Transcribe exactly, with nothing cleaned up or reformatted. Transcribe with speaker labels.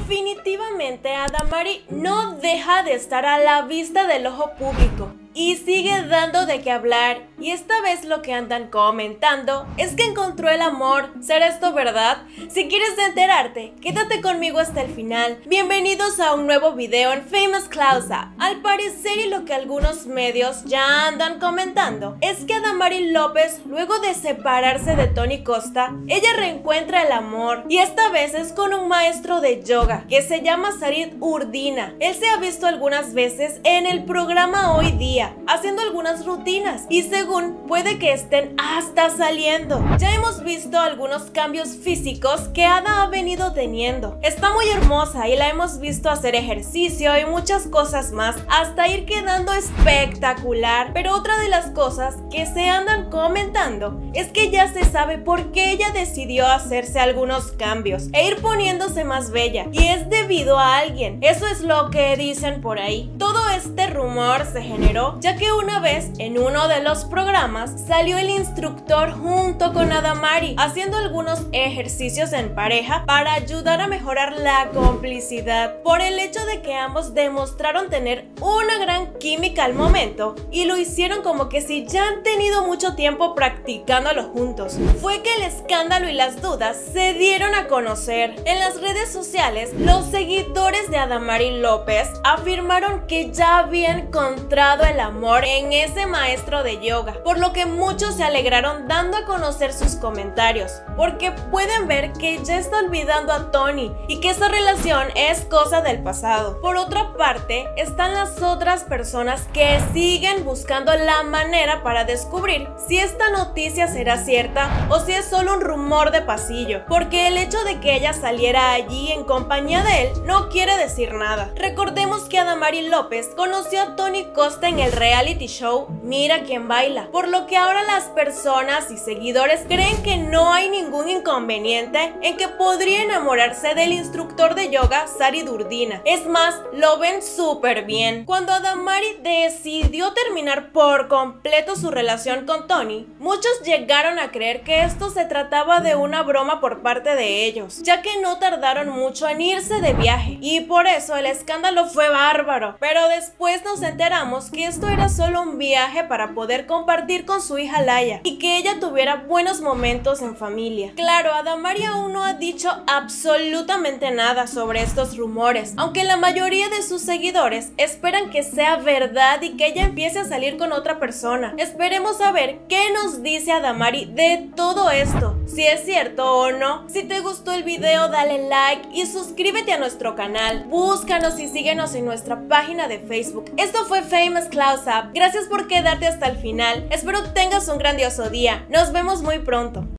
Speaker 1: Definitivamente Adamari no deja de estar a la vista del ojo público y sigue dando de qué hablar, y esta vez lo que andan comentando es que encontró el amor. ¿Será esto verdad? Si quieres enterarte, quédate conmigo hasta el final. Bienvenidos a un nuevo video en Famous Close-Up. Al parecer, y lo que algunos medios ya andan comentando, es que Adamari López, luego de separarse de Tony Costa, ella reencuentra el amor, y esta vez es con un maestro de yoga que se llama Sarid Urdina. Él se ha visto algunas veces en el programa Hoy Día haciendo algunas rutinas, y según puede que estén hasta saliendo. Ya hemos visto algunos cambios físicos que Ada ha venido teniendo. Está muy hermosa y la hemos visto hacer ejercicio y muchas cosas más, hasta ir quedando espectacular. Pero otra de las cosas que se andan comentando es que ya se sabe por qué ella decidió hacerse algunos cambios e ir poniéndose más bella, y es debido a alguien. Eso es lo que dicen por ahí. Todo este rumor se generó ya que una vez en uno de los programas salió el instructor junto con Adamari haciendo algunos ejercicios en pareja para ayudar a mejorar la complicidad, por el hecho de que ambos demostraron tener una gran química al momento, y lo hicieron como que si ya han tenido mucho tiempo practicándolo juntos. Fue que el escándalo y las dudas se dieron a conocer. En las redes sociales, los seguidores de Adamari López afirmaron que ya había encontrado el amor en ese maestro de yoga, por lo que muchos se alegraron dando a conocer sus comentarios, porque pueden ver que ya está olvidando a Tony y que esa relación es cosa del pasado. Por otra parte, están las otras personas que siguen buscando la manera para descubrir si esta noticia será cierta o si es solo un rumor de pasillo, porque el hecho de que ella saliera allí en compañía de él no quiere decir nada. Recordemos que Adamari López conoció a Tony Costa en el reality show Mira Quién Baila, por lo que ahora las personas y seguidores creen que no hay ningún inconveniente en que podría enamorarse del instructor de yoga Sarid Urdina. Es más, lo ven súper bien. Cuando Adamari decidió terminar por completo su relación con Tony, muchos llegaron a creer que esto se trataba de una broma por parte de ellos, ya que no tardaron mucho en irse de viaje, y por eso el escándalo fue bárbaro. Pero después nos enteramos que esto era solo un viaje para poder compartir con su hija Laya y que ella tuviera buenos momentos en familia. Claro, Adamari aún no ha dicho absolutamente nada sobre estos rumores, aunque la mayoría de sus seguidores esperan que sea verdad y que ella empiece a salir con otra persona. Esperemos a ver qué nos dice Adamari de todo esto, si es cierto o no. Si te gustó el video, dale like y suscríbete a nuestro canal. Búscanos y síguenos en nuestra página de Facebook. Esto fue Famous Close-Up. Gracias por quedarte hasta el final. Espero tengas un grandioso día. Nos vemos muy pronto.